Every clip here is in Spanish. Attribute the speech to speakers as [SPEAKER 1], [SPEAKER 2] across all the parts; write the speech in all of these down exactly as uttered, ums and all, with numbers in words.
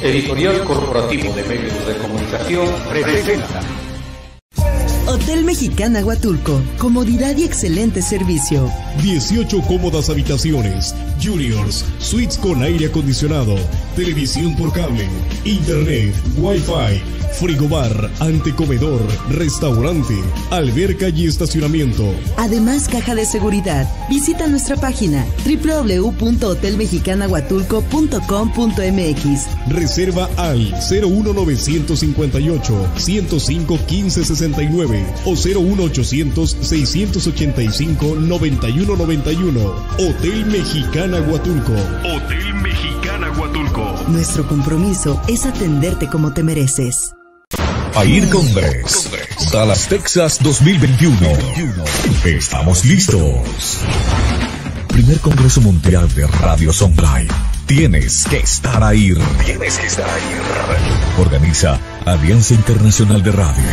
[SPEAKER 1] Editorial Corporativo de Medios de Comunicación presenta
[SPEAKER 2] Hotel Mexicana Huatulco, comodidad y excelente servicio.
[SPEAKER 3] dieciocho cómodas habitaciones, juniors, suites con aire acondicionado, televisión por cable, internet, wifi, frigobar, antecomedor, restaurante, alberca y estacionamiento.
[SPEAKER 2] Además, caja de seguridad. Visita nuestra página doble u doble u doble u punto hotel mexicana huatulco punto com punto m x.
[SPEAKER 3] Reserva al cero uno nueve cinco ocho, ciento cinco, quince sesenta y nueve o cero uno ochocientos, seiscientos ochenta y cinco, noventa y uno noventa y uno. Hotel Mexicana Huatulco. Hotel Mexicana Huatulco.
[SPEAKER 2] Nuestro compromiso es atenderte como te mereces.
[SPEAKER 4] AIR Congress, Dallas, Texas dos mil veintiuno. Estamos listos. Primer Congreso Mundial de Radios Online. Tienes que estar ahí. Tienes que estar ahí. Organiza Alianza Internacional de Radio.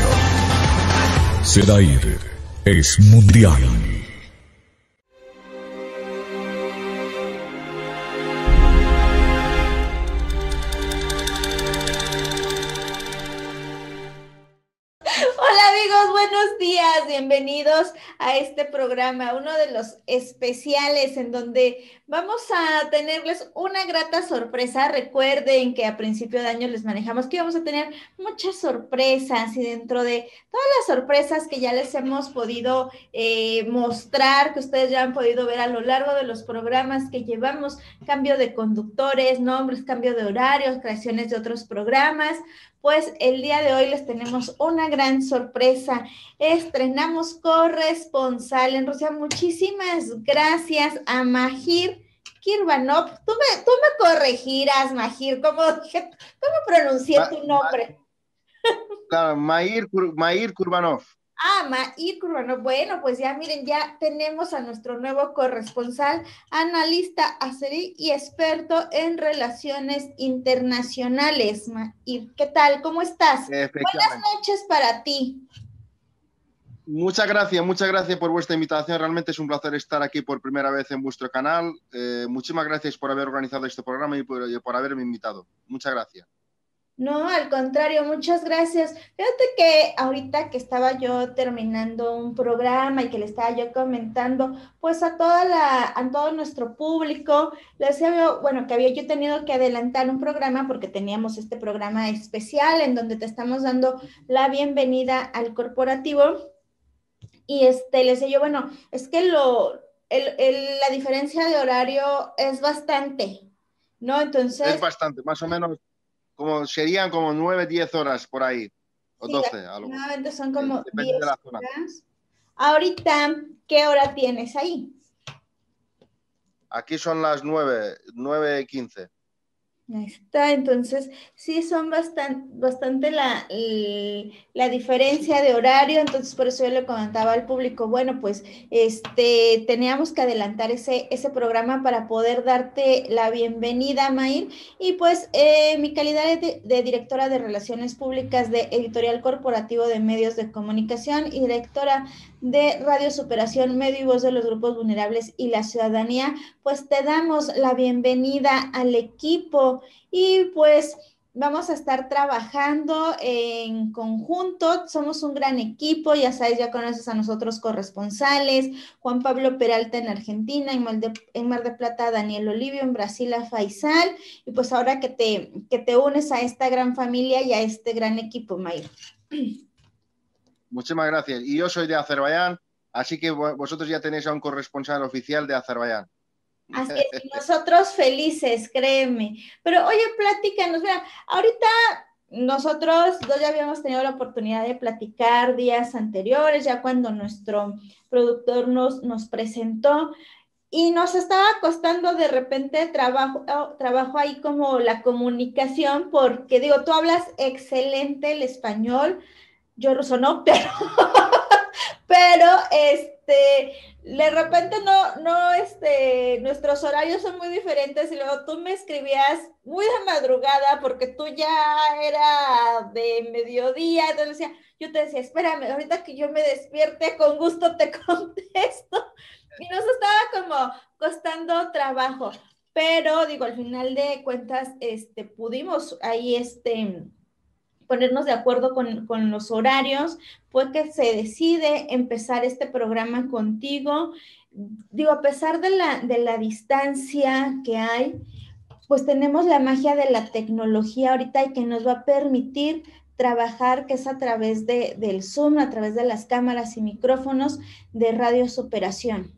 [SPEAKER 4] SEDAIR es mundial.
[SPEAKER 5] Buenos días, bienvenidos a este programa, uno de los especiales en donde vamos a tenerles una grata sorpresa. Recuerden que a principio de año les manejamos que íbamos a tener muchas sorpresas y dentro de todas las sorpresas que ya les hemos podido eh, mostrar, que ustedes ya han podido ver a lo largo de los programas que llevamos, cambio de conductores, nombres, cambio de horarios, creaciones de otros programas. Pues el día de hoy les tenemos una gran sorpresa. Estrenamos corresponsal en Rusia. Muchísimas gracias a Mahir Kirvanov. Tú me, tú me corregirás, Mahir, ¿cómo, cómo pronuncié Ma, tu nombre?
[SPEAKER 6] Claro, Mahir, Mahir Kurbanov.
[SPEAKER 5] Ah, Mahir Kurbanov. Bueno, pues ya miren, ya tenemos a nuestro nuevo corresponsal, analista azerí y experto en relaciones internacionales. Mahir, ¿qué tal? ¿Cómo estás? Buenas noches para ti.
[SPEAKER 6] Muchas gracias, muchas gracias por vuestra invitación. Realmente es un placer estar aquí por primera vez en vuestro canal. Eh, muchísimas gracias por haber organizado este programa y por, y por haberme invitado. Muchas gracias.
[SPEAKER 5] No, al contrario, muchas gracias. Fíjate que ahorita que estaba yo terminando un programa y que le estaba yo comentando, pues a toda la, a todo nuestro público, les había, bueno, que había yo tenido que adelantar un programa porque teníamos este programa especial en donde te estamos dando la bienvenida al corporativo. Y este, les decía yo, bueno, es que lo, el, el, la diferencia de horario es bastante, ¿no? Entonces.
[SPEAKER 6] Es bastante, más o menos. Como serían como nueve, diez horas por ahí, o
[SPEAKER 5] sí,
[SPEAKER 6] doce. Algo.
[SPEAKER 5] Son como
[SPEAKER 6] Depende
[SPEAKER 5] diez
[SPEAKER 6] de la zona.
[SPEAKER 5] horas. Ahorita, ¿qué hora tienes ahí?
[SPEAKER 6] Aquí son las nueve, nueve quince.
[SPEAKER 5] Ahí está, entonces sí son bastante, bastante la, la diferencia de horario, entonces por eso yo le comentaba al público, bueno, pues este teníamos que adelantar ese, ese programa para poder darte la bienvenida, Mahir, y pues eh, mi calidad de, de directora de Relaciones Públicas de Editorial Corporativo de Medios de Comunicación y directora de Radio Superación, Medio y Voz de los Grupos Vulnerables y la Ciudadanía, pues te damos la bienvenida al equipo y pues vamos a estar trabajando en conjunto, somos un gran equipo, ya sabes, ya conoces a nosotros corresponsales, Juan Pablo Peralta en Argentina, en Mar de, en Mar de Plata Daniel Olivio, en Brasil a Faisal, y pues ahora que te, que te unes a esta gran familia y a este gran equipo, Mahir.
[SPEAKER 6] Muchísimas gracias. Y yo soy de Azerbaiyán, así que vosotros ya tenéis a un corresponsal oficial de Azerbaiyán.
[SPEAKER 5] Así es, nosotros felices, créeme. Pero oye, platícanos, mira, ahorita nosotros dos ya habíamos tenido la oportunidad de platicar días anteriores, ya cuando nuestro productor nos, nos presentó, y nos estaba costando de repente trabajo, trabajo ahí como la comunicación, porque digo, tú hablas excelente el español, yo ruso no, pero, pero este, de repente no, no, este, nuestros horarios son muy diferentes y luego tú me escribías muy de madrugada porque tú ya era de mediodía, entonces decía, yo te decía, espérame, ahorita que yo me despierte, con gusto te contesto, y nos estaba como costando trabajo. pero digo, al final de cuentas, este, pudimos ahí, este, ponernos de acuerdo con, con los horarios, fue que se decide empezar este programa contigo. Digo, a pesar de la, de la distancia que hay, pues tenemos la magia de la tecnología ahorita y que nos va a permitir trabajar, que es a través de, del Zoom, a través de las cámaras y micrófonos de Radio Superación.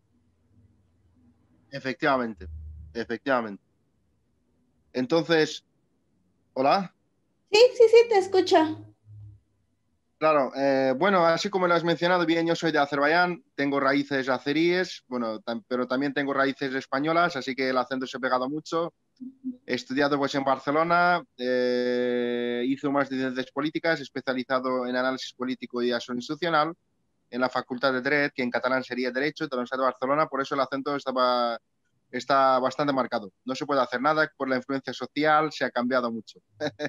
[SPEAKER 6] Efectivamente, efectivamente. Entonces, ¿hola?
[SPEAKER 5] Sí, sí, sí, te escucho.
[SPEAKER 6] Claro, eh, bueno, así como lo has mencionado bien, yo soy de Azerbaiyán, tengo raíces azeríes, bueno, tam pero también tengo raíces españolas, así que el acento se ha pegado mucho. He estudiado pues en Barcelona, eh, hice un máster de Ciencias Políticas, especializado en análisis político y acción institucional, en la Facultad de Dret, que en catalán sería Derecho, de la Universidad de Barcelona, por eso el acento estaba, está bastante marcado. No se puede hacer nada, por la influencia social se ha cambiado mucho.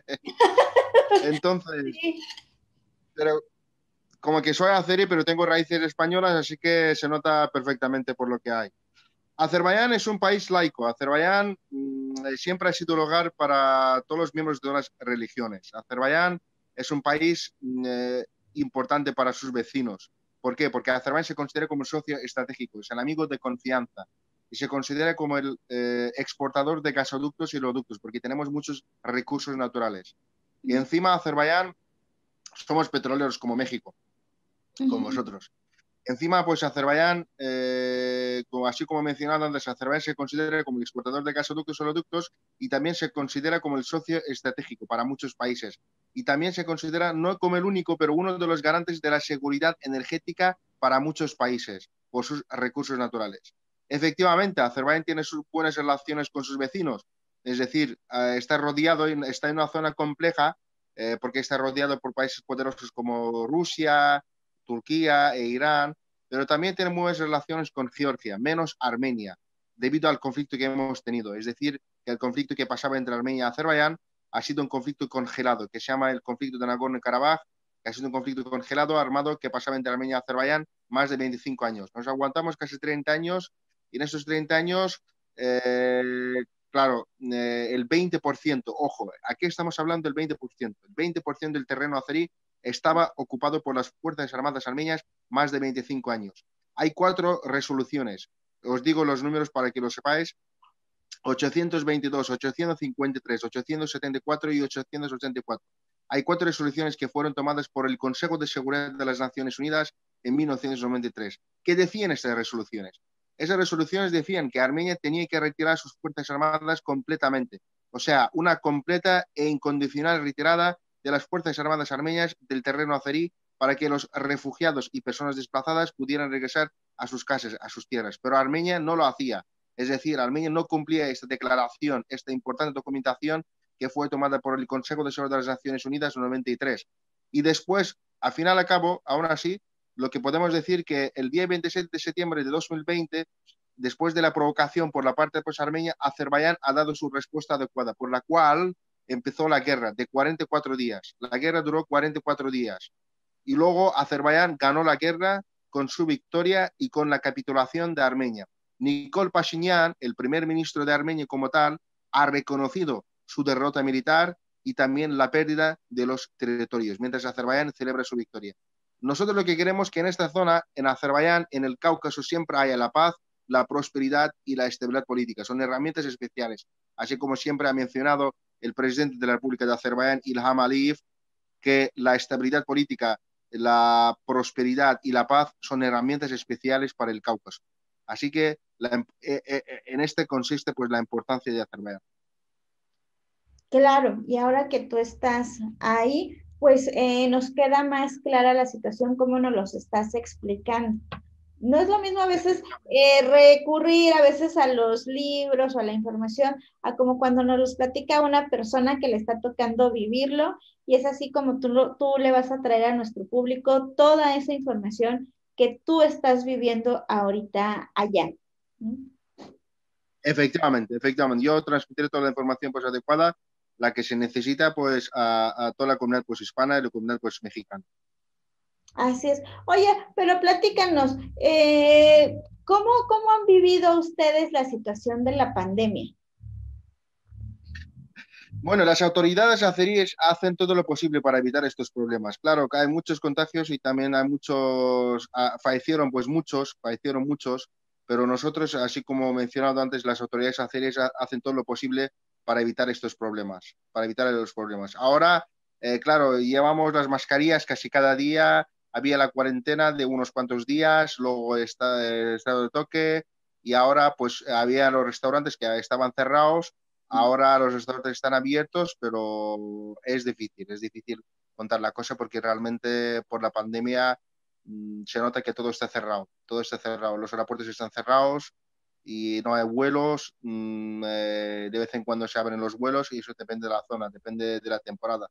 [SPEAKER 6] Entonces,
[SPEAKER 5] Sí.
[SPEAKER 6] pero como que soy azerí, pero tengo raíces españolas, así que se nota perfectamente por lo que hay. Azerbaiyán es un país laico. Azerbaiyán mmm, siempre ha sido el hogar para todos los miembros de todas las religiones. Azerbaiyán es un país mmm, importante para sus vecinos. ¿Por qué? Porque Azerbaiyán se considera como el socio estratégico, es el amigo de confianza y se considera como el eh, exportador de gasoductos y oleoductos, porque tenemos muchos recursos naturales. Y encima Azerbaiyán somos petroleros como México, como vosotros. Encima, pues Azerbaiyán, eh, como, así como he mencionado antes, Azerbaiyán se considera como el exportador de gasoductos y oleoductos y también se considera como el socio estratégico para muchos países. Y también se considera, no como el único, pero uno de los garantes de la seguridad energética para muchos países por sus recursos naturales. Efectivamente, Azerbaiyán tiene sus buenas relaciones con sus vecinos, es decir, eh, está rodeado, está en una zona compleja eh, porque está rodeado por países poderosos como Rusia, Turquía e Irán, pero también tiene muy buenas relaciones con Georgia, menos Armenia, debido al conflicto que hemos tenido. Es decir, que el conflicto que pasaba entre Armenia y Azerbaiyán ha sido un conflicto congelado, que se llama el conflicto de Nagorno-Karabaj, que ha sido un conflicto congelado, armado, que pasaba entre Armenia y Azerbaiyán más de veinticinco años. Nos aguantamos casi treinta años y en esos treinta años, eh, claro, eh, el veinte por ciento, ojo, aquí estamos hablando del veinte por ciento, el veinte por ciento del terreno azerí estaba ocupado por las Fuerzas Armadas armenias más de veinticinco años. Hay cuatro resoluciones. Os digo los números para que lo sepáis. ochocientos veintidós, ochocientos cincuenta y tres, ochocientos setenta y cuatro y ochocientos ochenta y cuatro. Hay cuatro resoluciones que fueron tomadas por el Consejo de Seguridad de las Naciones Unidas en mil novecientos noventa y tres. ¿Qué decían estas resoluciones? Esas resoluciones decían que Armenia tenía que retirar sus Fuerzas Armadas completamente. O sea, una completa e incondicional retirada de las Fuerzas Armadas armenias del terreno azerí para que los refugiados y personas desplazadas pudieran regresar a sus casas, a sus tierras. Pero Armenia no lo hacía. Es decir, Armenia no cumplía esta declaración, esta importante documentación que fue tomada por el Consejo de Seguridad de las Naciones Unidas en noventa y tres. Y después, al final a cabo, aún así, lo que podemos decir que el día veintisiete de septiembre de dos mil veinte, después de la provocación por la parte pues, armenia, Azerbaiyán ha dado su respuesta adecuada, por la cual empezó la guerra de cuarenta y cuatro días. La guerra duró cuarenta y cuatro días. Y luego Azerbaiyán ganó la guerra con su victoria y con la capitulación de Armenia. Nikol Pashinyan, el primer ministro de Armenia como tal, ha reconocido su derrota militar y también la pérdida de los territorios, mientras Azerbaiyán celebra su victoria. Nosotros lo que queremos es que en esta zona, en Azerbaiyán, en el Cáucaso, siempre haya la paz, la prosperidad y la estabilidad política. Son herramientas especiales, así como siempre ha mencionado el presidente de la República de Azerbaiyán, Ilham Aliyev, que la estabilidad política, la prosperidad y la paz son herramientas especiales para el Cáucaso. Así que la, eh, eh, en este consiste pues la importancia de Azerbaiyán.
[SPEAKER 5] Claro, y ahora que tú estás ahí, pues eh, nos queda más clara la situación como nos los estás explicando. No es lo mismo a veces eh, recurrir a veces a los libros o a la información, a como cuando nos los platica una persona que le está tocando vivirlo, y es así como tú, lo, tú le vas a traer a nuestro público toda esa información que tú estás viviendo ahorita allá. ¿Mm?
[SPEAKER 6] Efectivamente, efectivamente. Yo transmitiré toda la información pues, adecuada, la que se necesita pues, a, a toda la comunidad pues, hispana y la comunidad pues, mexicana.
[SPEAKER 5] Así es. Oye, pero platícanos, eh, ¿cómo, ¿cómo han vivido ustedes la situación de la pandemia?
[SPEAKER 6] Bueno, las autoridades azeríes hacen todo lo posible para evitar estos problemas. Claro que hay muchos contagios y también hay muchos, ah, fallecieron pues muchos, fallecieron muchos, pero nosotros, así como he mencionado antes, las autoridades azeríes ha- hacen todo lo posible para evitar estos problemas, para evitar los problemas. Ahora, eh, claro, llevamos las mascarillas casi cada día, había la cuarentena de unos cuantos días, luego está el estado de toque y ahora pues había los restaurantes que estaban cerrados. Ahora los restaurantes están abiertos, pero es difícil, es difícil contar la cosa porque realmente por la pandemia mmm, se nota que todo está cerrado, todo está cerrado, los aeropuertos están cerrados y no hay vuelos, mmm, eh, de vez en cuando se abren los vuelos y eso depende de la zona, depende de la temporada.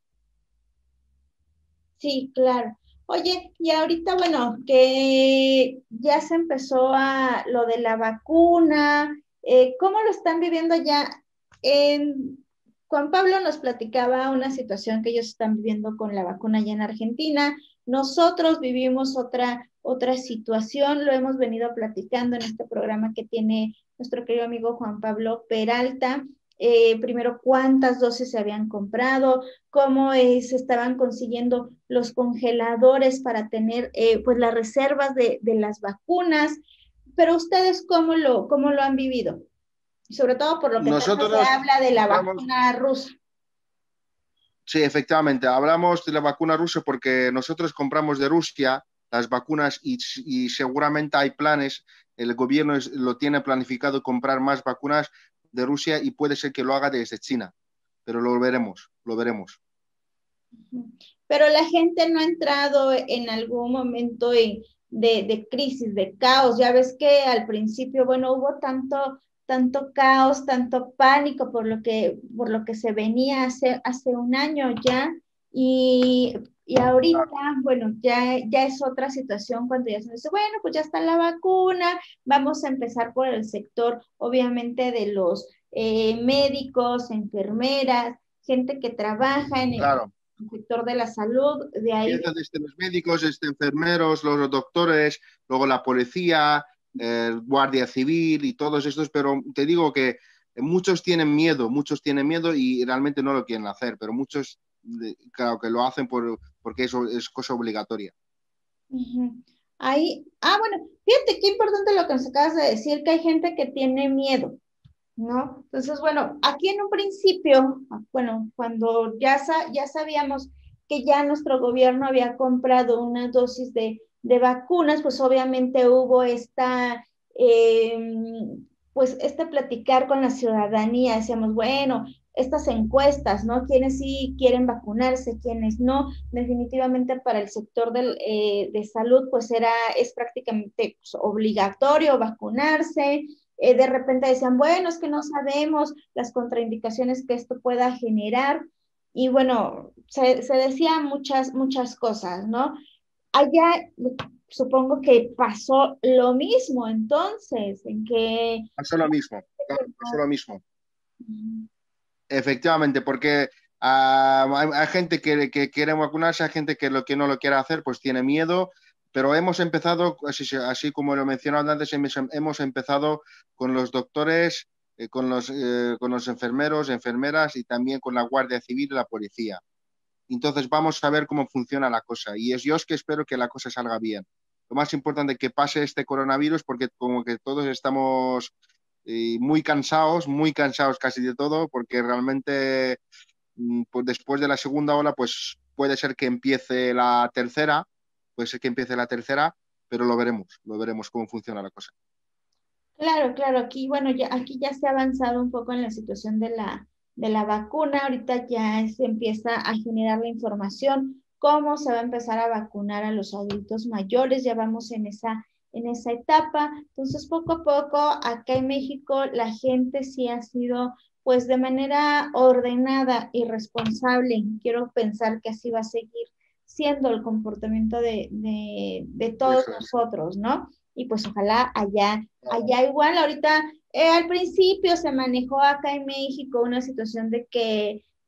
[SPEAKER 5] Sí, claro. Oye, y ahorita, bueno, que ya se empezó a lo de la vacuna, eh, ¿cómo lo están viviendo ya? En, Juan Pablo nos platicaba una situación que ellos están viviendo con la vacuna allá en Argentina. Nosotros vivimos otra, otra situación, lo hemos venido platicando en este programa que tiene nuestro querido amigo Juan Pablo Peralta. Eh, primero, cuántas dosis se habían comprado, cómo eh, se estaban consiguiendo los congeladores para tener eh, pues las reservas de, de, las vacunas, pero ustedes cómo lo, cómo lo han vivido, y sobre todo por lo que tanto se
[SPEAKER 6] Nosotros
[SPEAKER 5] habla de la
[SPEAKER 6] compramos,
[SPEAKER 5] vacuna rusa.
[SPEAKER 6] sí, efectivamente, hablamos de la vacuna rusa porque nosotros compramos de Rusia las vacunas y, y seguramente hay planes, el gobierno es, lo tiene planificado comprar más vacunas de Rusia y puede ser que lo haga desde China, pero lo veremos, lo veremos.
[SPEAKER 5] Pero la gente no ha entrado en algún momento en, de, de crisis, de caos. Ya ves que al principio, bueno, hubo tanto, tanto caos, tanto pánico por lo que, por lo que se venía hace, hace un año ya. Y, y ahorita, bueno, ya, ya es otra situación cuando ya se dice, bueno, pues ya está la vacuna, vamos a empezar por el sector, obviamente, de los eh, médicos, enfermeras, gente que trabaja en el,
[SPEAKER 6] Claro.
[SPEAKER 5] el sector de la salud, de ahí.
[SPEAKER 6] Empieza desde los médicos, desde enfermeros, los doctores, luego la policía, eh, guardia civil y todos estos, pero te digo que muchos tienen miedo, muchos tienen miedo y realmente no lo quieren hacer, pero muchos, claro, que lo hacen por, porque eso es cosa obligatoria.
[SPEAKER 5] Uh-huh. Ahí, ah, bueno, fíjate qué importante lo que nos acabas de decir, que hay gente que tiene miedo, ¿no? Entonces, bueno, aquí en un principio, bueno, cuando ya, sa ya sabíamos que ya nuestro gobierno había comprado una dosis de, de vacunas, pues obviamente hubo esta, eh, pues este platicar con la ciudadanía, decíamos, bueno, estas encuestas, ¿no? Quienes sí quieren vacunarse, quienes no, definitivamente para el sector del, eh, de salud, pues era, es prácticamente pues, obligatorio vacunarse. Eh, de repente decían, bueno, es que no sabemos las contraindicaciones que esto pueda generar. Y bueno, se, se decían muchas, muchas cosas, ¿no? Allá supongo que pasó lo mismo entonces, en que...
[SPEAKER 6] Pasó lo mismo, claro, pasó lo mismo. Efectivamente, porque uh, hay, hay gente que, que quiere vacunarse, hay gente que lo que no lo quiere hacer, pues tiene miedo. Pero hemos empezado, así, así como lo mencionaba antes, hemos empezado con los doctores, eh, con, los, eh, con los enfermeros, enfermeras y también con la Guardia Civil y la policía. Entonces vamos a ver cómo funciona la cosa. Y es yo es que espero que la cosa salga bien. Lo más importante es que pase este coronavirus porque como que todos estamos eh, muy cansados, muy cansados casi de todo, porque realmente pues después de la segunda ola pues puede ser que empiece la tercera. Puede ser que empiece la tercera, pero lo veremos, lo veremos cómo funciona la cosa.
[SPEAKER 5] Claro, claro, aquí, bueno, ya, aquí ya se ha avanzado un poco en la situación de la, de la vacuna, ahorita ya se empieza a generar la información, cómo se va a empezar a vacunar a los adultos mayores, ya vamos en esa, en esa etapa, entonces poco a poco acá en México la gente sí ha sido pues de manera ordenada y responsable, quiero pensar que así va a seguir siendo el comportamiento de, de, de todos
[SPEAKER 6] Eso es.
[SPEAKER 5] nosotros, ¿no? Y pues ojalá allá, allá igual, ahorita eh, al principio se manejó acá en México una situación de que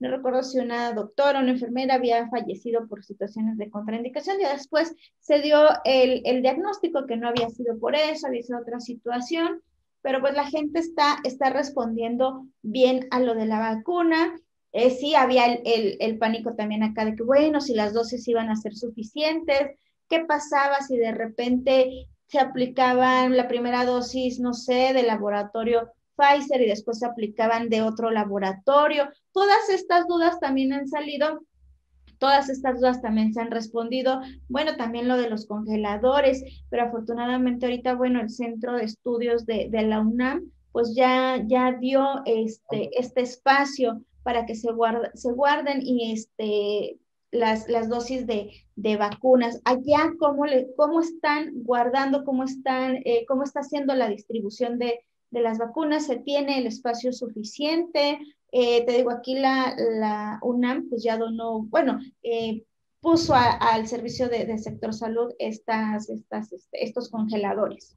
[SPEAKER 5] no recuerdo si una doctora o una enfermera había fallecido por situaciones de contraindicación, y después se dio el, el diagnóstico que no había sido por eso, había sido otra situación, pero pues la gente está, está respondiendo bien a lo de la vacuna. Eh, sí, había el, el, el pánico también acá de que, bueno, si las dosis iban a ser suficientes, ¿qué pasaba si de repente se aplicaban la primera dosis, no sé, del laboratorio Pfizer y después se aplicaban de otro laboratorio? Todas estas dudas también han salido, todas estas dudas también se han respondido. Bueno, también lo de los congeladores, pero afortunadamente ahorita, bueno, el Centro de Estudios de, de la UNAM, pues ya, ya dio este, este espacio para que se, guarda, se guarden y este, las, las dosis de, de vacunas. Allá, ¿cómo, le, cómo están guardando, cómo, están, eh, cómo está haciendo la distribución de, de las vacunas? ¿Se tiene el espacio suficiente? Eh, te digo, aquí la, la UNAM pues ya donó, bueno, eh, puso a, al servicio de, de sector salud estas, estas, este, estos congeladores.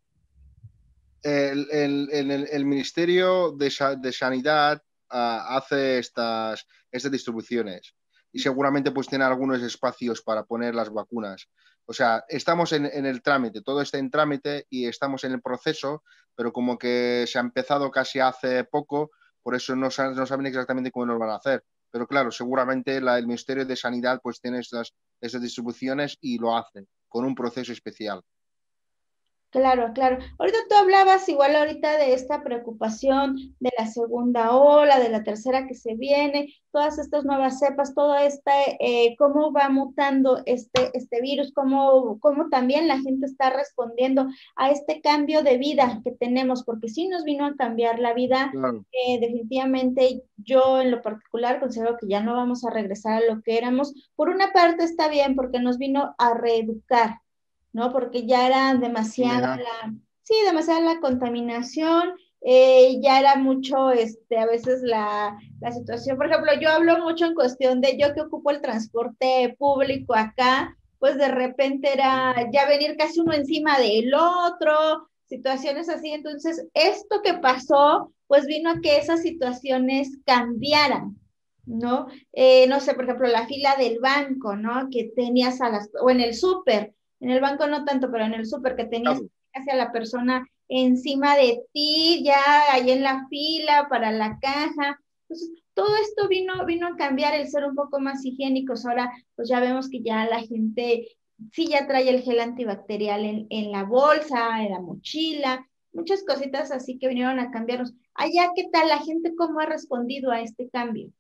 [SPEAKER 6] El, el, el, el Ministerio de, de Sanidad uh, hace estas, estas distribuciones y seguramente pues tiene algunos espacios para poner las vacunas. O sea, estamos en, en el trámite, todo está en trámite y estamos en el proceso, pero como que se ha empezado casi hace poco, por eso no, no saben exactamente cómo lo van a hacer. Pero claro, seguramente la, el Ministerio de Sanidad pues tiene estas, estas distribuciones y lo hace con un proceso especial.
[SPEAKER 5] Claro, claro. Ahorita tú hablabas igual ahorita de esta preocupación de la segunda ola, de la tercera que se viene, todas estas nuevas cepas, todo este, eh, cómo va mutando este, este virus, cómo, cómo también la gente está respondiendo a este cambio de vida que tenemos, porque sí nos vino a cambiar la vida.
[SPEAKER 6] Claro.
[SPEAKER 5] Eh, definitivamente yo en lo particular considero que ya no vamos a regresar a lo que éramos. Por una parte está bien porque nos vino a reeducar, ¿no? Porque ya era demasiada la, sí, demasiada la contaminación, eh, ya era mucho, este, a veces la, la situación, por ejemplo, yo hablo mucho en cuestión de yo que ocupo el transporte público acá, pues de repente era ya venir casi uno encima del otro, situaciones así. Entonces esto que pasó, pues vino a que esas situaciones cambiaran, ¿no? Eh, no sé, por ejemplo, la fila del banco, ¿no? Que tenías a las, o en el súper, en el banco no tanto, pero en el súper que tenías
[SPEAKER 6] Claro.
[SPEAKER 5] casi a la persona encima de ti, ya ahí en la fila para la caja. Entonces, todo esto vino, vino a cambiar el ser un poco más higiénicos. Ahora, pues ya vemos que ya la gente sí ya trae el gel antibacterial en, en la bolsa, en la mochila, muchas cositas así que vinieron a cambiarnos. Allá, ¿qué tal la gente? ¿Cómo ha respondido a este cambio?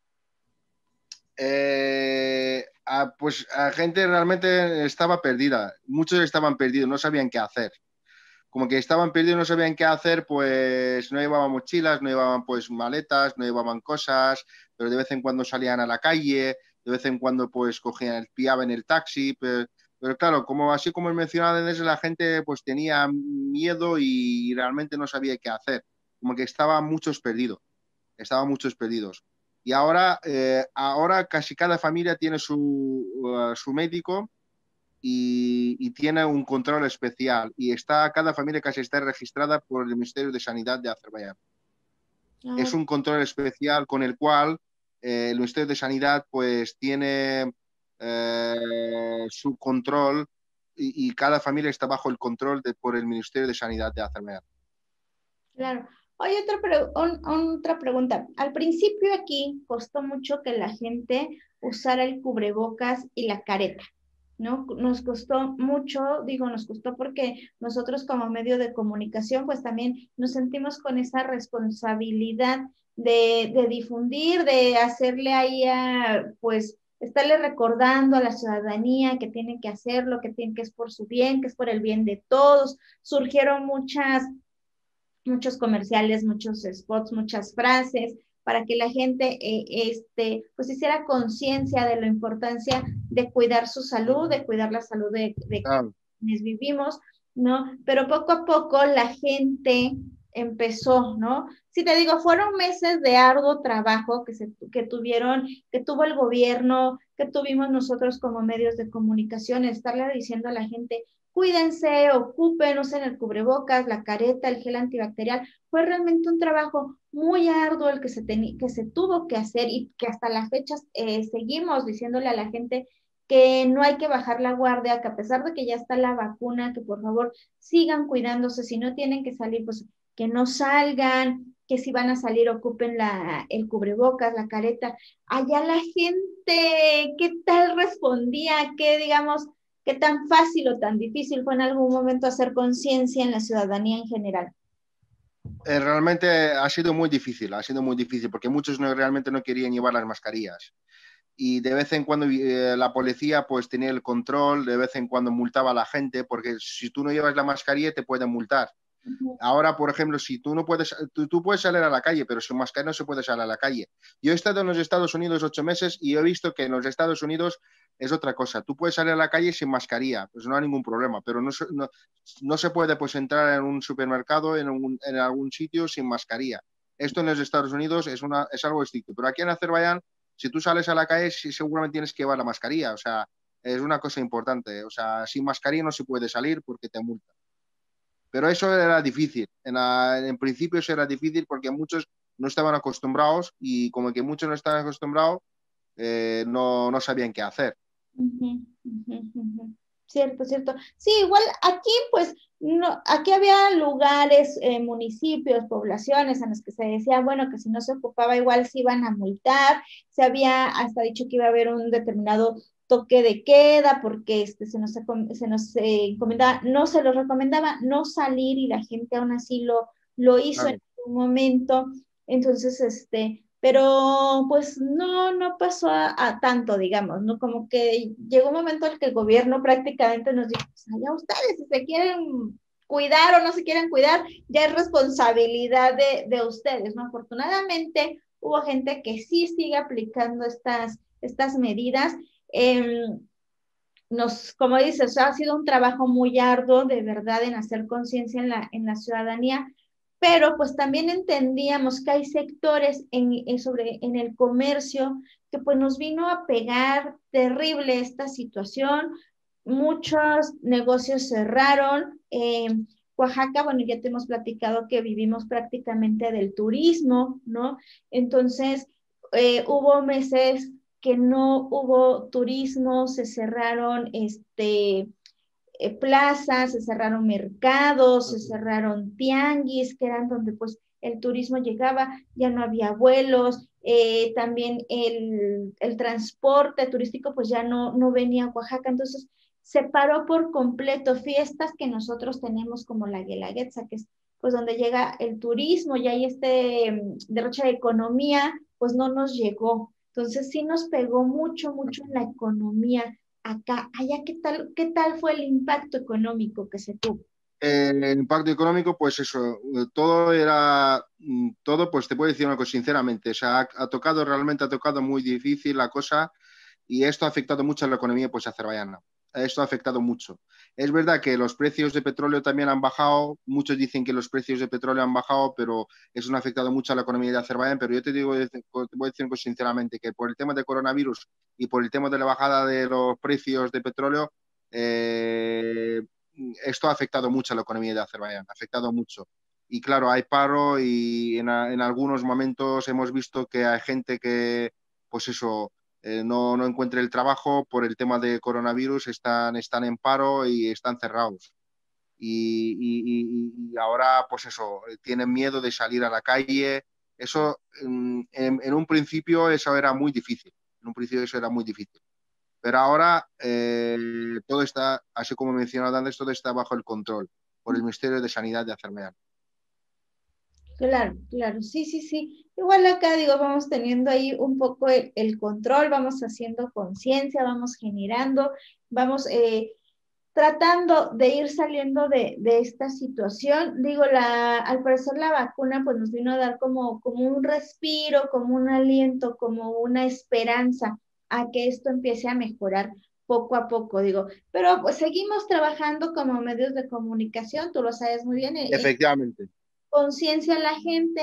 [SPEAKER 6] Eh, a, pues la gente realmente estaba perdida, muchos estaban perdidos, no sabían qué hacer, como que estaban perdidos, no sabían qué hacer, pues no llevaban mochilas, no llevaban pues maletas, no llevaban cosas, pero de vez en cuando salían a la calle, de vez en cuando pues cogían, pillaban el taxi, pero, pero claro, como así como he mencionado antes, la gente pues tenía miedo y realmente no sabía qué hacer, como que estaban muchos perdidos, estaban muchos perdidos. Y ahora, eh, ahora casi cada familia tiene su, uh, su médico y, y tiene un control especial. Y está, cada familia casi está registrada por el Ministerio de Sanidad de Azerbaiyán. Oh. Es un control especial con el cual eh, el Ministerio de Sanidad pues tiene eh, su control y, y cada familia está bajo el control de, por el Ministerio de Sanidad de Azerbaiyán.
[SPEAKER 5] Claro. Oye, otra, pre un, otra pregunta. Al principio aquí costó mucho que la gente usara el cubrebocas y la careta, ¿no? Nos costó mucho, digo, nos costó porque nosotros como medio de comunicación, pues también nos sentimos con esa responsabilidad de, de difundir, de hacerle ahí a, pues, estarle recordando a la ciudadanía que tienen que hacerlo, que tienen que es por su bien, que es por el bien de todos. Surgieron muchas muchos comerciales, muchos spots, muchas frases, para que la gente eh, este, pues hiciera conciencia de la importancia de cuidar su salud, de cuidar la salud de, de
[SPEAKER 6] claro.
[SPEAKER 5] quienes vivimos, ¿no? Pero poco a poco la gente empezó, ¿no? Si te digo, fueron meses de arduo trabajo que, se, que tuvieron, que tuvo el gobierno, que tuvimos nosotros como medios de comunicación, estarle diciendo a la gente, cuídense, ocupen, usen el cubrebocas, la careta, el gel antibacterial. Fue realmente un trabajo muy arduo el que se, que se tuvo que hacer y que hasta las fechas eh, seguimos diciéndole a la gente que no hay que bajar la guardia, que a pesar de que ya está la vacuna, que por favor sigan cuidándose, si no tienen que salir, pues que no salgan, que si van a salir ocupen la, el cubrebocas, la careta. Allá la gente, ¿qué tal respondía? ¿Qué, digamos, qué tan fácil o tan difícil fue en algún momento hacer conciencia en la ciudadanía en general?
[SPEAKER 6] Eh, realmente ha sido muy difícil, ha sido muy difícil, porque muchos no, realmente no querían llevar las mascarillas. Y de vez en cuando eh, la policía pues tenía el control, de vez en cuando multaba a la gente, porque si tú no llevas la mascarilla te pueden multar. Uh-huh. Ahora, por ejemplo, si tú no puedes, tú, tú puedes salir a la calle, pero sin mascarilla no se puede salir a la calle. Yo he estado en los Estados Unidos ocho meses y he visto que en los Estados Unidos es otra cosa. Tú puedes salir a la calle sin mascarilla, pues no hay ningún problema, pero no, no, no se puede pues entrar en un supermercado, en, un, en algún sitio sin mascarilla. Esto en los Estados Unidos es, una, es algo estricto, pero aquí en Azerbaiyán, si tú sales a la calle, sí, seguramente tienes que llevar la mascarilla. O sea, es una cosa importante. O sea, sin mascarilla no se puede salir porque te multan. Pero eso era difícil. En, la, en principio eso era difícil porque muchos no estaban acostumbrados y como que muchos no estaban acostumbrados, eh, no, no sabían qué hacer.
[SPEAKER 5] Uh-huh, uh-huh, uh-huh. Cierto, cierto. Sí, igual aquí pues, no, aquí había lugares, eh, municipios, poblaciones en los que se decía, bueno, que si no se ocupaba igual se iban a multar, se había hasta dicho que iba a haber un determinado toque de queda porque este, se nos, se nos eh, encomendaba, no se los recomendaba no salir y la gente aún así lo, lo hizo claro. En un momento, entonces este... pero pues no, no pasó a, a tanto, digamos, ¿no? Como que llegó un momento en el que el gobierno prácticamente nos dijo, pues allá ustedes, si se quieren cuidar o no se quieren cuidar, ya es responsabilidad de, de ustedes, ¿no? Afortunadamente hubo gente que sí sigue aplicando estas, estas medidas. Eh, nos, como dices, ha sido un trabajo muy arduo, de verdad, en hacer conciencia en la, en la ciudadanía, pero pues también entendíamos que hay sectores en, en, sobre, en el comercio que pues nos vino a pegar terrible esta situación, muchos negocios cerraron, eh, Oaxaca, bueno, ya te hemos platicado que vivimos prácticamente del turismo, ¿no? Entonces, eh, hubo meses que no hubo turismo, se cerraron, este... Eh, plazas, se cerraron mercados, se cerraron tianguis, que eran donde pues el turismo llegaba, ya no había vuelos, eh, también el, el transporte turístico pues ya no, no venía a Oaxaca, entonces se paró por completo fiestas que nosotros tenemos como la Guelaguetza, que es pues donde llega el turismo y hay este um, derroche de economía, pues no nos llegó, entonces sí nos pegó mucho, mucho en la economía. Acá, allá, ¿qué tal, qué tal fue el impacto económico que se tuvo?
[SPEAKER 6] El impacto económico, pues eso, todo era, todo, pues te puedo decir una cosa sinceramente, o sea, ha, ha tocado, realmente ha tocado muy difícil la cosa y esto ha afectado mucho a la economía pues azerbaiyana. Esto ha afectado mucho. Es verdad que los precios de petróleo también han bajado, muchos dicen que los precios de petróleo han bajado, pero eso no ha afectado mucho a la economía de Azerbaiyán, pero yo te digo, te voy a decir pues, sinceramente que por el tema de coronavirus y por el tema de la bajada de los precios de petróleo, eh, esto ha afectado mucho a la economía de Azerbaiyán, ha afectado mucho. Y claro, hay paro y en, en algunos momentos hemos visto que hay gente que, pues eso, Eh, no, no encuentre el trabajo por el tema de coronavirus, están, están en paro y están cerrados. Y, y, y ahora, pues eso, tienen miedo de salir a la calle. Eso, en, en un principio, eso era muy difícil. En un principio eso era muy difícil. Pero ahora eh, todo está, así como he mencionado antes, todo está bajo el control por el Ministerio de Sanidad de Azerbaiyán.
[SPEAKER 5] Claro, claro, sí, sí, sí. Igual acá, digo, vamos teniendo ahí un poco el, el control, vamos haciendo conciencia, vamos generando, vamos eh, tratando de ir saliendo de, de esta situación. Digo, la, al parecer la vacuna pues nos vino a dar como, como un respiro, como un aliento, como una esperanza a que esto empiece a mejorar poco a poco, digo. Pero pues seguimos trabajando como medios de comunicación, tú lo sabes muy bien.
[SPEAKER 6] Efectivamente.
[SPEAKER 5] Conciencia a la gente,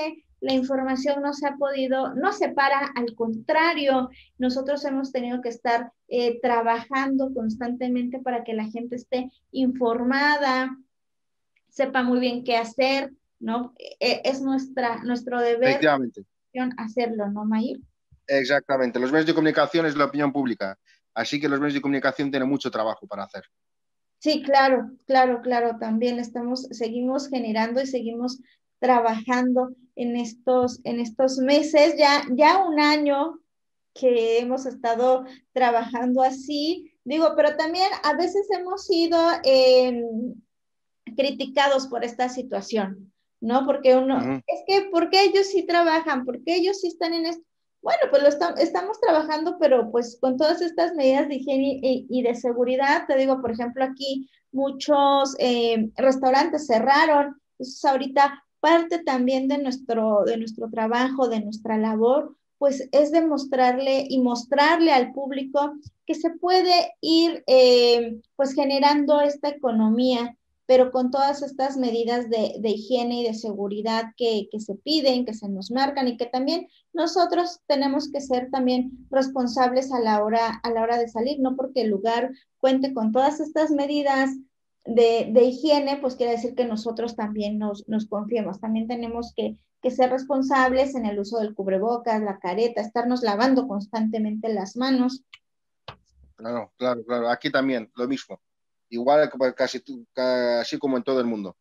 [SPEAKER 5] la información no se ha podido, no se para, al contrario, nosotros hemos tenido que estar eh, trabajando constantemente para que la gente esté informada, sepa muy bien qué hacer, ¿no? E es nuestra, nuestro deber hacerlo, ¿no, Mayr?
[SPEAKER 6] Exactamente. Los medios de comunicación es la opinión pública, así que los medios de comunicación tienen mucho trabajo para hacer.
[SPEAKER 5] Sí, claro, claro, claro, también estamos, seguimos generando y seguimos trabajando en estos, en estos meses, ya, ya un año que hemos estado trabajando así, digo, pero también a veces hemos sido eh, criticados por esta situación, ¿no? Porque uno, uh-huh. es que, ¿por qué ellos sí trabajan? ¿Por qué ellos sí están en esto? Bueno, pues lo está, estamos trabajando, pero pues con todas estas medidas de higiene y, y de seguridad, te digo, por ejemplo, aquí muchos eh, restaurantes cerraron, entonces ahorita parte también de nuestro, de nuestro trabajo, de nuestra labor, pues es demostrarle y mostrarle al público que se puede ir eh, pues generando esta economía, pero con todas estas medidas de, de higiene y de seguridad que, que se piden, que se nos marcan y que también nosotros tenemos que ser también responsables a la hora, a la hora de salir, no porque el lugar cuente con todas estas medidas de, de higiene, pues quiere decir que nosotros también nos, nos confiemos, también tenemos que, que ser responsables en el uso del cubrebocas, la careta, estarnos lavando constantemente las manos.
[SPEAKER 6] Claro, claro, claro, aquí también, lo mismo. Igual casi, casi como en todo el mundo.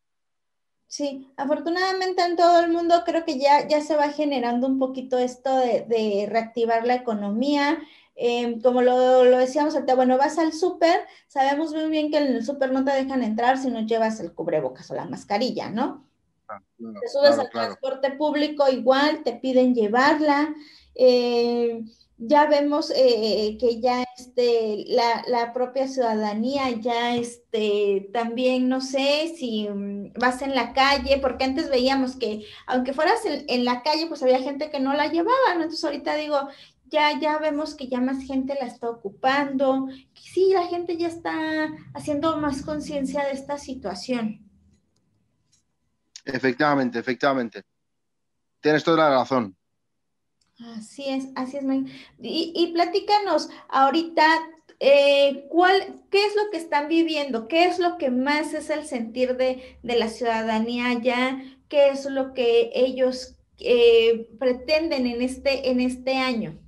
[SPEAKER 5] Sí, afortunadamente en todo el mundo creo que ya, ya se va generando un poquito esto de, de reactivar la economía. Eh, como lo, lo decíamos ahorita, bueno, vas al súper, sabemos muy bien que en el súper no te dejan entrar si no llevas el cubrebocas o la mascarilla, ¿no? Ah, claro, te subes claro, al claro. transporte público, igual te piden llevarla. Eh, ya vemos eh, que ya este, la, la propia ciudadanía ya este, también, no sé, si um, vas en la calle, porque antes veíamos que aunque fueras en, en la calle, pues había gente que no la llevaba, ¿no? Entonces ahorita digo, ya, ya vemos que ya más gente la está ocupando, que sí, la gente ya está haciendo más conciencia de esta situación.
[SPEAKER 6] Efectivamente, efectivamente. Tienes toda la razón.
[SPEAKER 5] Así es, así es, May. Y, y platícanos ahorita, eh, ¿cuál, qué es lo que están viviendo? ¿Qué es lo que más es el sentir de, de la ciudadanía allá? ¿Qué es lo que ellos eh, pretenden en este, en este año?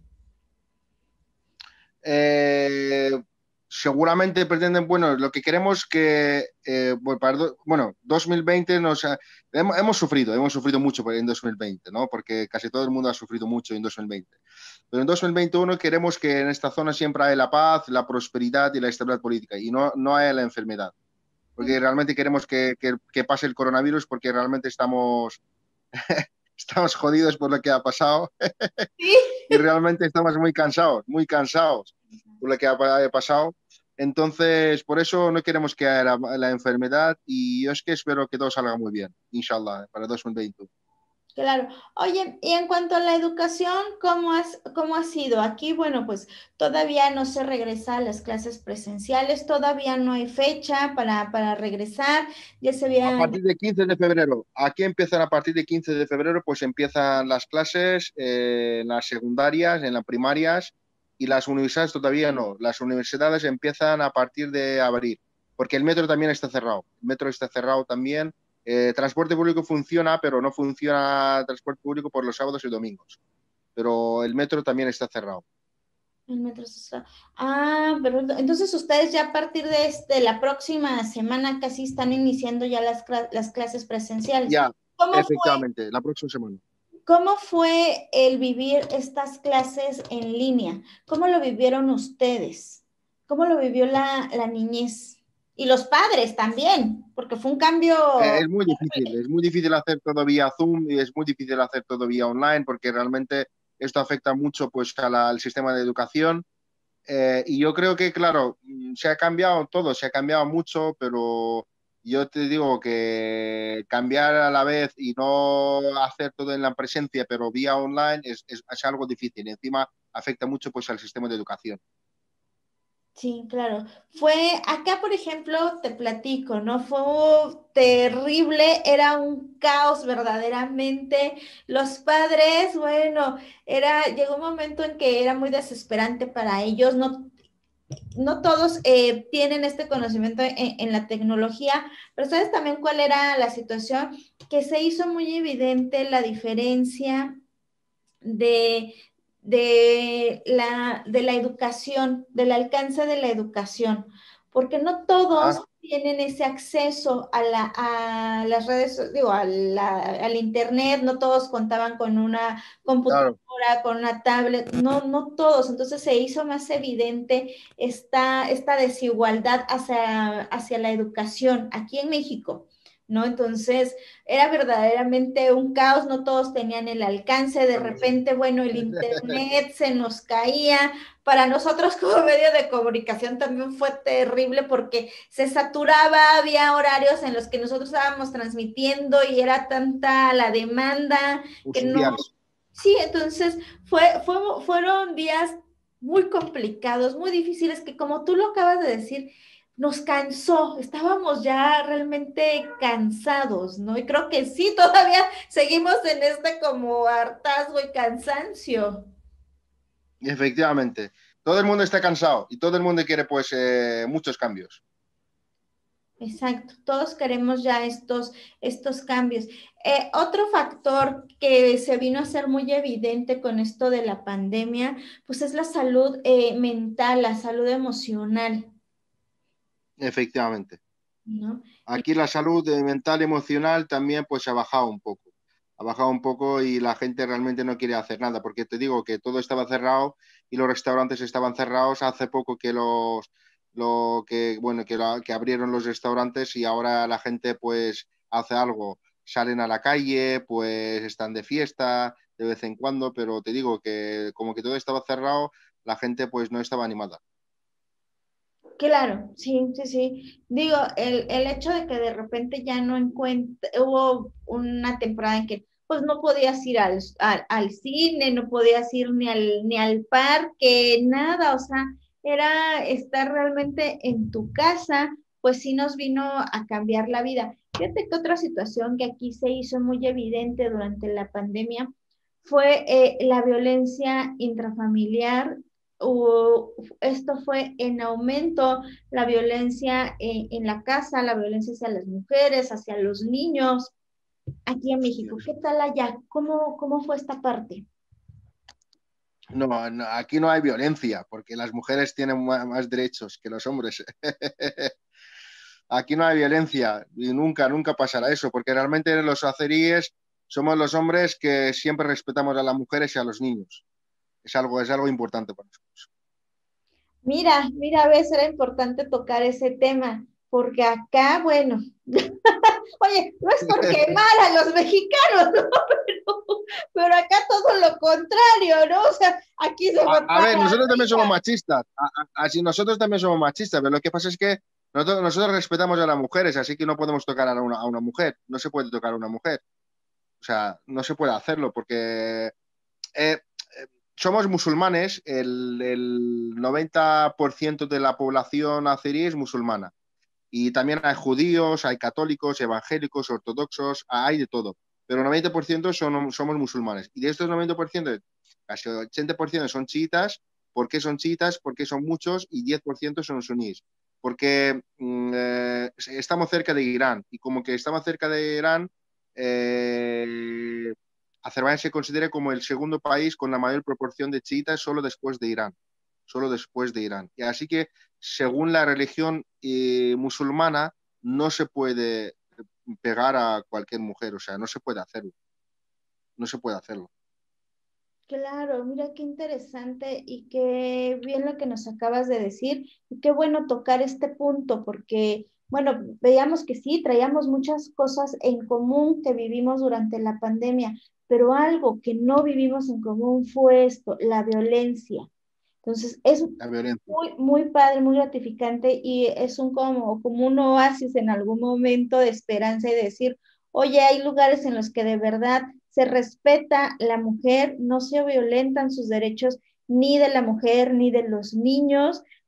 [SPEAKER 6] Eh, seguramente pretenden, bueno, lo que queremos que, eh, bueno, dos mil veinte nos ha, hemos, hemos sufrido, hemos sufrido mucho en dos mil veinte, ¿no? Porque casi todo el mundo ha sufrido mucho en dos mil veinte. Pero en dos mil veintiuno queremos que en esta zona siempre haya la paz, la prosperidad y la estabilidad política y no, no haya la enfermedad. Porque realmente queremos que, que, que pase el coronavirus porque realmente estamos... estamos jodidos por lo que ha pasado. ¿Sí? Y realmente estamos muy cansados, muy cansados por lo que ha pasado. Entonces, por eso no queremos que haya la, la enfermedad y yo es que espero que todo salga muy bien, inshallah, para dos mil veinte.
[SPEAKER 5] Claro. Oye, y en cuanto a la educación, ¿cómo, has, ¿cómo ha sido? Aquí, bueno, pues todavía no se regresa a las clases presenciales, todavía no hay fecha para, para regresar, ya se había...
[SPEAKER 6] A partir de quince de febrero, aquí empiezan a partir de quince de febrero, pues empiezan las clases eh, en las secundarias, en las primarias y las universidades todavía no. Las universidades empiezan a partir de abril, porque el metro también está cerrado, el metro está cerrado también. Eh, transporte público funciona, pero no funciona transporte público por los sábados y domingos. Pero el metro también está cerrado.
[SPEAKER 5] El metro está... Ah, pero entonces ustedes ya a partir de este, la próxima semana casi están iniciando ya las, las clases presenciales.
[SPEAKER 6] Ya, efectivamente, fue, la próxima semana.
[SPEAKER 5] ¿Cómo fue el vivir estas clases en línea? ¿Cómo lo vivieron ustedes? ¿Cómo lo vivió la, la niñez? Y los padres también, porque fue un cambio...
[SPEAKER 6] Es muy difícil, es muy difícil hacer todo vía Zoom y es muy difícil hacer todo vía online porque realmente esto afecta mucho pues, a la, al sistema de educación. Eh, y yo creo que, claro, se ha cambiado todo, se ha cambiado mucho, pero yo te digo que cambiar a la vez y no hacer todo en la presencia, pero vía online es, es, es algo difícil y encima afecta mucho pues, al sistema de educación.
[SPEAKER 5] Sí, claro. Fue acá, por ejemplo, te platico, ¿no? Fue terrible, era un caos verdaderamente. Los padres, bueno, era, llegó un momento en que era muy desesperante para ellos, no, no todos eh, tienen este conocimiento en, en la tecnología, pero ¿sabes también cuál era la situación? Que se hizo muy evidente la diferencia de, de, la, de la educación, del alcance de la educación, porque no todos
[SPEAKER 6] Ah,
[SPEAKER 5] tienen ese acceso a, la, a las redes, digo, a la, al internet, no todos contaban con una computadora,
[SPEAKER 6] claro.
[SPEAKER 5] con una tablet, no, no todos, entonces se hizo más evidente esta, esta desigualdad hacia, hacia la educación aquí en México. ¿No? Entonces, era verdaderamente un caos, no todos tenían el alcance, de repente, bueno, el internet se nos caía, para nosotros como medio de comunicación también fue terrible porque se saturaba, había horarios en los que nosotros estábamos transmitiendo y era tanta la demanda que no,
[SPEAKER 6] Hostias.
[SPEAKER 5] sí, entonces fue, fue, fueron días muy complicados, muy difíciles, que como tú lo acabas de decir, nos cansó, estábamos ya realmente cansados, ¿no? Y creo que sí, todavía seguimos en este como hartazgo y cansancio.
[SPEAKER 6] Efectivamente. Todo el mundo está cansado y todo el mundo quiere pues eh, muchos cambios.
[SPEAKER 5] Exacto, todos queremos ya estos, estos cambios. Eh, otro factor que se vino a ser muy evidente con esto de la pandemia, pues es la salud eh, mental, la salud emocional,
[SPEAKER 6] Efectivamente.
[SPEAKER 5] ¿no? Y
[SPEAKER 6] Aquí la salud eh, mental y emocional también pues ha bajado un poco. Ha bajado un poco y la gente realmente no quiere hacer nada, porque te digo que todo estaba cerrado y los restaurantes estaban cerrados. Hace poco que los lo que bueno que, la, que abrieron los restaurantes y ahora la gente pues hace algo. Salen a la calle, pues están de fiesta de vez en cuando, pero te digo que como que todo estaba cerrado, la gente pues no estaba animada.
[SPEAKER 5] claro, sí, sí, sí. Digo, el, el hecho de que de repente ya no encuentre, hubo una temporada en que pues no podías ir al, al, al cine, no podías ir ni al, ni al parque, nada, o sea, era estar realmente en tu casa, pues sí nos vino a cambiar la vida. Fíjate que otra situación que aquí se hizo muy evidente durante la pandemia fue eh, la violencia intrafamiliar. Uh, esto fue en aumento, la violencia en, en, la casa, la violencia hacia las mujeres, hacia los niños, aquí en México.
[SPEAKER 6] Hostias.
[SPEAKER 5] ¿Qué tal allá? ¿Cómo, cómo fue esta parte?
[SPEAKER 6] No, no, aquí no hay violencia, porque las mujeres tienen más, más derechos que los hombres. Aquí no hay violencia y nunca, nunca pasará eso, porque realmente los azeríes somos los hombres que siempre respetamos a las mujeres y a los niños. Es algo, es algo importante para nosotros.
[SPEAKER 5] Mira, mira, a veces era importante tocar ese tema, porque acá, bueno, oye, no es por quemar a los mexicanos, ¿no? Pero, pero acá todo lo contrario, ¿no? O sea, aquí se
[SPEAKER 6] A,
[SPEAKER 5] fue
[SPEAKER 6] a ver,
[SPEAKER 5] para
[SPEAKER 6] nosotros también somos
[SPEAKER 5] arriba.
[SPEAKER 6] machistas, a, a, así nosotros también somos machistas, pero lo que pasa es que nosotros, nosotros respetamos a las mujeres, así que no podemos tocar a una, a una mujer, no se puede tocar a una mujer, o sea, no se puede hacerlo porque eh, somos musulmanes, el, el noventa por ciento de la población azerí es musulmana. Y también hay judíos, hay católicos, evangélicos, ortodoxos, hay de todo. Pero el noventa por ciento son, somos musulmanes. Y de estos noventa por ciento, casi ochenta por ciento son chiitas. ¿Por qué son chiitas? Porque son muchos y diez por ciento son suníes. Porque mm, eh, estamos cerca de Irán. Y como que estamos cerca de Irán, eh, Azerbaiyán se considera como el segundo país con la mayor proporción de chiitas solo después de Irán. Solo después de Irán. Y así que según la religión eh, musulmana, no se puede pegar a cualquier mujer, o sea, no se puede hacerlo, no se puede hacerlo.
[SPEAKER 5] Claro, mira qué interesante y qué bien lo que nos acabas de decir y qué bueno tocar este punto porque, bueno, veíamos que sí, traíamos muchas cosas en común que vivimos durante la pandemia, pero algo que no vivimos en común fue esto, la violencia. Entonces, es
[SPEAKER 6] La violencia.
[SPEAKER 5] muy, muy padre, muy gratificante y es un como, como un oasis en algún momento de esperanza y de decir, oye, hay lugares en los que de verdad se respeta la mujer, no se violentan sus derechos ni de la mujer ni de los niños,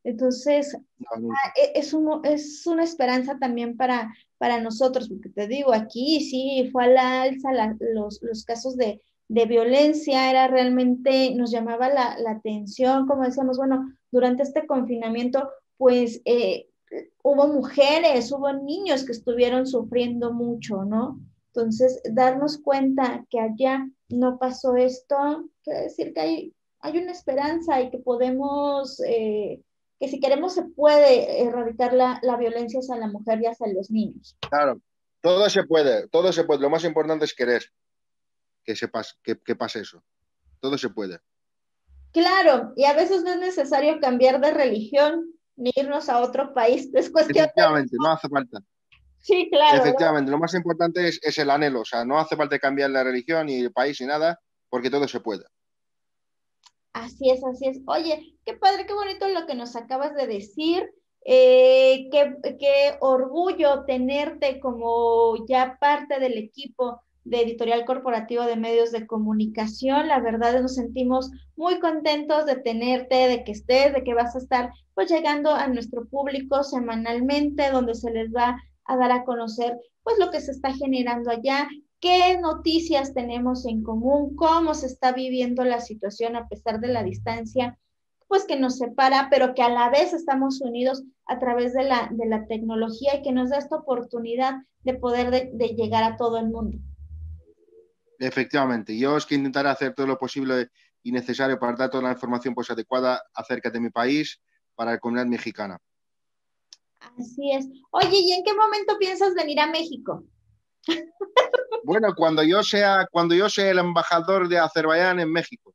[SPEAKER 5] Entonces,
[SPEAKER 6] No,
[SPEAKER 5] es, un, es una esperanza también para, para nosotros, porque te digo, aquí sí fue a la alza la, los, los casos de, de violencia, era realmente, nos llamaba la, la atención, como decíamos, bueno, durante este confinamiento, pues eh, hubo mujeres, hubo niños que estuvieron sufriendo mucho, ¿no? Entonces, darnos cuenta que allá no pasó esto, quiere decir que hay, hay una esperanza y que podemos... Eh, que si queremos se puede erradicar la, la violencia hacia la mujer y hacia los niños.
[SPEAKER 6] claro, todo se puede, todo se puede. Lo más importante es querer que, se pase, que, que pase eso. Todo se puede.
[SPEAKER 5] Claro, y a veces no es necesario cambiar de religión ni irnos a otro país. Es cuestión
[SPEAKER 6] Efectivamente,
[SPEAKER 5] de...
[SPEAKER 6] no hace falta.
[SPEAKER 5] Sí, claro.
[SPEAKER 6] Efectivamente, ¿verdad? Lo más importante es, es el anhelo. O sea, no hace falta cambiar la religión ni el país ni nada, porque todo se puede.
[SPEAKER 5] Así es, así es. Oye, qué padre, qué bonito lo que nos acabas de decir. Eh, qué, qué orgullo tenerte como ya parte del equipo de Editorial Corporativo de Medios de Comunicación. La verdad nos sentimos muy contentos de tenerte, de que estés, de que vas a estar pues llegando a nuestro público semanalmente, donde se les va a dar a conocer pues lo que se está generando allá, qué noticias tenemos en común, cómo se está viviendo la situación a pesar de la distancia pues que nos separa, pero que a la vez estamos unidos a través de la, de la tecnología y que nos da esta oportunidad de poder de, de llegar a todo el mundo.
[SPEAKER 6] Efectivamente, yo es que intentaré hacer todo lo posible y necesario para dar toda la información pues, adecuada acerca de mi país para la comunidad mexicana.
[SPEAKER 5] Así es. Oye, ¿y en qué momento piensas venir a México?
[SPEAKER 6] Bueno, cuando yo sea, cuando yo sea el embajador de Azerbaiyán en México.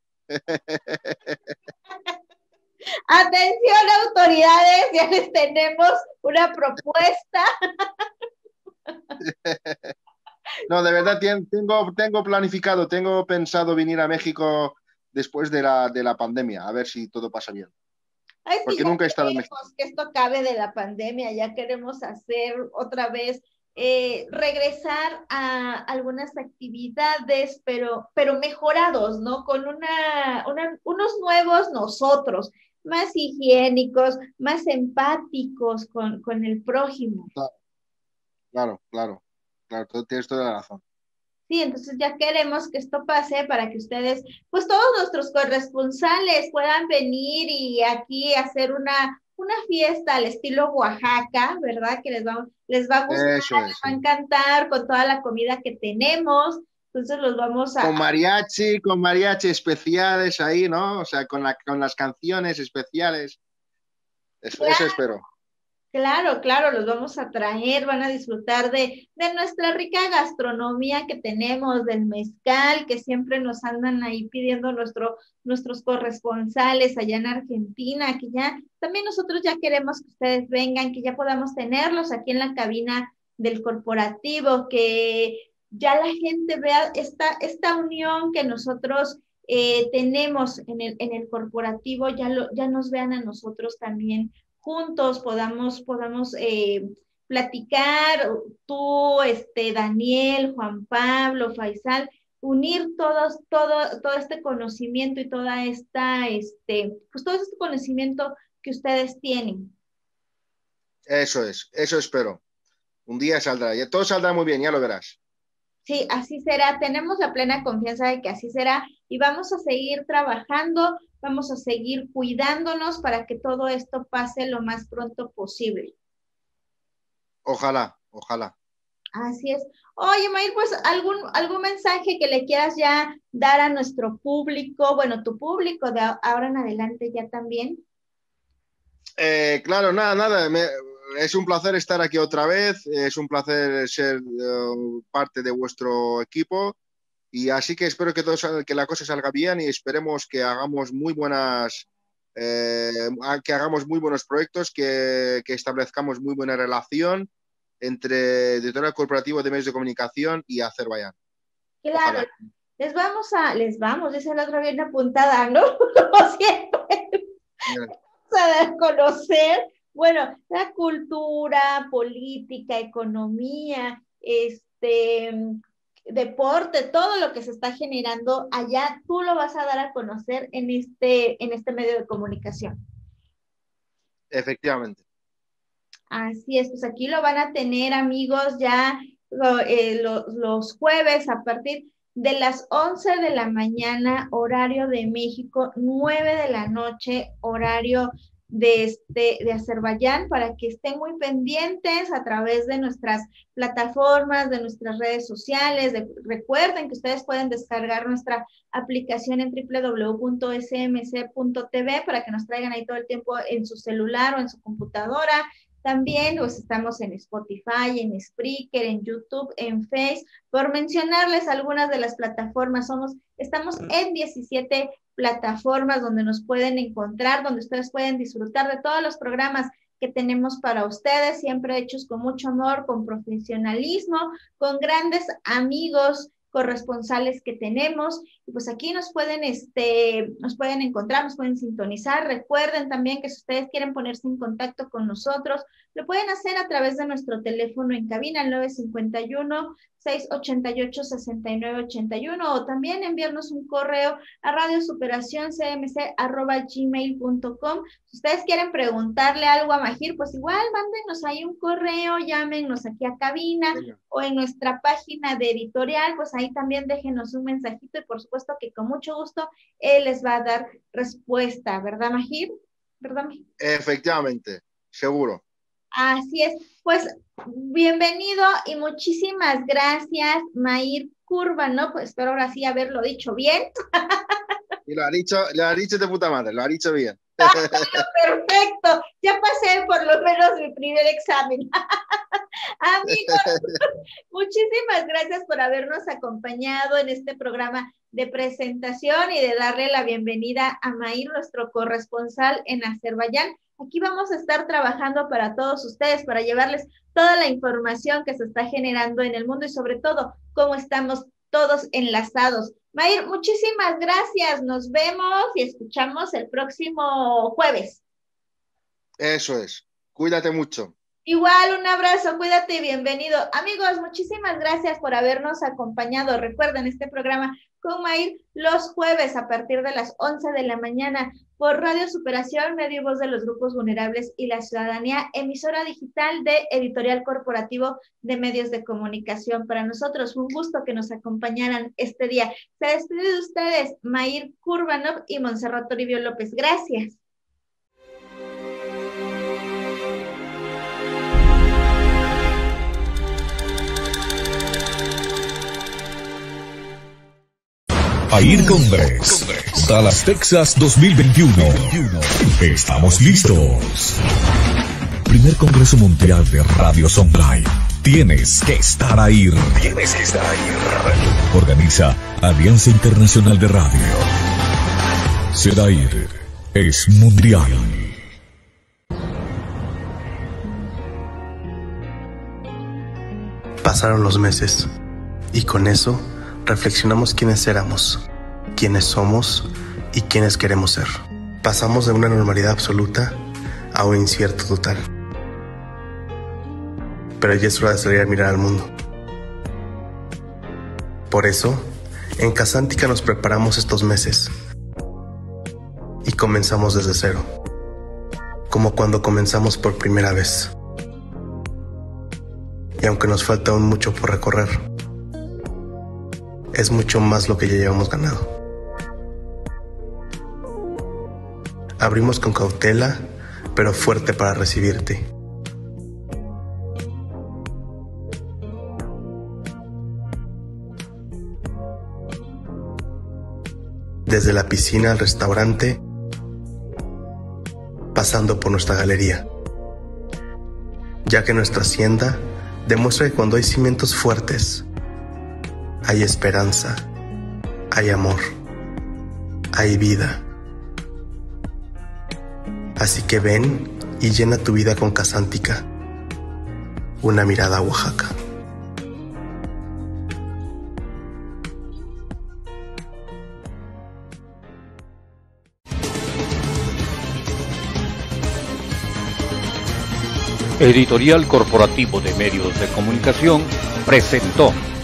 [SPEAKER 5] Atención, autoridades, ya les tenemos una propuesta.
[SPEAKER 6] No, de verdad tengo, tengo planificado, tengo pensado venir a México después de la, de la pandemia, a ver si todo pasa bien.
[SPEAKER 5] Ay,
[SPEAKER 6] Porque
[SPEAKER 5] sí,
[SPEAKER 6] nunca he estado en México.
[SPEAKER 5] que esto acabe de la pandemia, ya queremos hacer otra vez, eh, regresar a algunas actividades, pero, pero mejorados, ¿no? Con una, una, unos nuevos nosotros, más higiénicos, más empáticos con, con el prójimo.
[SPEAKER 6] Claro, claro, claro, tú tienes toda la razón.
[SPEAKER 5] Sí, entonces ya queremos que esto pase para que ustedes, pues todos nuestros corresponsales puedan venir y aquí hacer una, una fiesta al estilo Oaxaca, ¿verdad? Que les va, les va a gustar,
[SPEAKER 6] Eso es,
[SPEAKER 5] les va a encantar con toda la comida que tenemos. Entonces los vamos a...
[SPEAKER 6] Con mariachi, con mariachi especiales ahí, ¿no? O sea, con, la, con las canciones especiales. Eso,
[SPEAKER 5] claro,
[SPEAKER 6] eso espero.
[SPEAKER 5] Claro, claro, los vamos a traer, van a disfrutar de, de nuestra rica gastronomía que tenemos, del mezcal, que siempre nos andan ahí pidiendo nuestro, nuestros corresponsales allá en Argentina, que ya también nosotros ya queremos que ustedes vengan, que ya podamos tenerlos aquí en la cabina del corporativo, que ya la gente vea esta, esta unión que nosotros eh, tenemos en el, en el corporativo, ya, lo, ya nos vean a nosotros también juntos, podamos, podamos eh, platicar, tú, este, Daniel, Juan Pablo, Faisal, unir todos, todo, todo este conocimiento y toda esta, este, pues todo este conocimiento que ustedes tienen.
[SPEAKER 6] Eso es, eso espero. Un día saldrá, y todo saldrá muy bien, ya lo verás.
[SPEAKER 5] Sí, así será. Tenemos la plena confianza de que así será y vamos a seguir trabajando, vamos a seguir cuidándonos para que todo esto pase lo más pronto posible.
[SPEAKER 6] Ojalá, ojalá.
[SPEAKER 5] Así es. Oye, Mayr, pues algún, algún mensaje que le quieras ya dar a nuestro público, bueno, tu público de ahora en adelante ya también.
[SPEAKER 6] Eh, claro, nada, nada. Me, es un placer estar aquí otra vez. Es un placer ser uh, parte de vuestro equipo. Y así que espero que, todo, que la cosa salga bien y esperemos que hagamos muy buenas, eh, que hagamos muy buenos proyectos, que, que establezcamos muy buena relación entre Editorial Corporativo de Medios de Comunicación y Azerbaiyán.
[SPEAKER 5] Claro,
[SPEAKER 6] ojalá.
[SPEAKER 5] les vamos a, les vamos, dice la otra bien apuntada, ¿no? Como siempre. Vamos a dar a conocer, bueno, la cultura, política, economía, este, deporte, todo lo que se está generando allá, tú lo vas a dar a conocer en este, en este medio de comunicación.
[SPEAKER 6] Efectivamente.
[SPEAKER 5] Así es, pues aquí lo van a tener, amigos, ya eh, lo, los jueves a partir de las once de la mañana, horario de México, nueve de la noche, horario de, este, de Azerbaiyán, para que estén muy pendientes a través de nuestras plataformas, de nuestras redes sociales. De, recuerden que ustedes pueden descargar nuestra aplicación en doble u doble u doble u punto s m c punto t v para que nos traigan ahí todo el tiempo en su celular o en su computadora. También pues, estamos en Spotify, en Spreaker, en YouTube, en Face, por mencionarles algunas de las plataformas. Somos, estamos en diecisiete plataformas donde nos pueden encontrar, donde ustedes pueden disfrutar de todos los programas que tenemos para ustedes, siempre hechos con mucho amor, con profesionalismo, con grandes amigos corresponsales que tenemos, y pues aquí nos pueden, este, nos pueden encontrar, nos pueden sintonizar. Recuerden también que si ustedes quieren ponerse en contacto con nosotros, lo pueden hacer a través de nuestro teléfono en cabina, el nueve cinco uno, seis ocho ocho, seis nueve ocho uno, o también enviarnos un correo a radiosuperacioncmc arroba gmail punto com. Si ustedes quieren preguntarle algo a Mahir, pues igual mándenos ahí un correo, llámenos aquí a cabina, o en nuestra página de editorial, pues ahí también déjenos un mensajito, y por supuesto que con mucho gusto él les va a dar respuesta, ¿verdad, Mahir? ¿Verdad, Mahir?
[SPEAKER 6] Efectivamente, seguro.
[SPEAKER 5] Así es, pues bienvenido y muchísimas gracias, Mahir Curva, ¿no? Pues espero ahora sí haberlo dicho bien.
[SPEAKER 6] Y lo ha dicho, lo ha dicho de puta madre, lo ha dicho bien.
[SPEAKER 5] Perfecto, ya pasé por lo menos mi primer examen. Amigos, muchísimas gracias por habernos acompañado en este programa de presentación y de darle la bienvenida a Mahir, nuestro corresponsal en Azerbaiyán. Aquí vamos a estar trabajando para todos ustedes, para llevarles toda la información que se está generando en el mundo y sobre todo cómo estamos todos enlazados. Mahir, muchísimas gracias. Nos vemos y escuchamos el próximo jueves.
[SPEAKER 6] Eso es. Cuídate mucho.
[SPEAKER 5] Igual, un abrazo, cuídate y bienvenido. Amigos, muchísimas gracias por habernos acompañado. Recuerden este programa con Mahir los jueves a partir de las once de la mañana por Radio Superación, medio y voz de los grupos vulnerables y la ciudadanía, emisora digital de Editorial Corporativo de Medios de Comunicación. Para nosotros fue un gusto que nos acompañaran este día. Se despide de ustedes Mahir Kurbanov y Montserrat Toribio López. Gracias.
[SPEAKER 4] Air Congress, Dallas, Texas dos mil veintiuno. Estamos listos. Primer Congreso Mundial de Radio Songlai. Tienes que estar ahí. Tienes que estar ahí. Organiza Alianza Internacional de Radio. Sedair es mundial.
[SPEAKER 7] Pasaron los meses y con eso reflexionamos quiénes éramos, quiénes somos y quiénes queremos ser. Pasamos de una normalidad absoluta a un incierto total. Pero ya es hora de salir a mirar al mundo. Por eso, en Casántica nos preparamos estos meses y comenzamos desde cero, como cuando comenzamos por primera vez. Y aunque nos falta aún mucho por recorrer, es mucho más lo que ya llevamos ganado. Abrimos con cautela, pero fuerte para recibirte. Desde la piscina al restaurante, pasando por nuestra galería. Ya que nuestra hacienda demuestra que cuando hay cimientos fuertes, hay esperanza, hay amor, hay vida. Así que ven y llena tu vida con Casántica, una mirada a Oaxaca.
[SPEAKER 1] Editorial Corporativo de Medios de Comunicación presentó